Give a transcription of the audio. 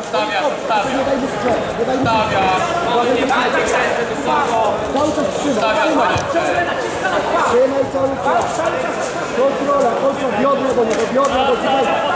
Stawiasz. Nie daj mu strzec, nie daj mu cały czas trzymaj. Trzymaj cały czas. Kontrola, biodra do niego, biodra do niego.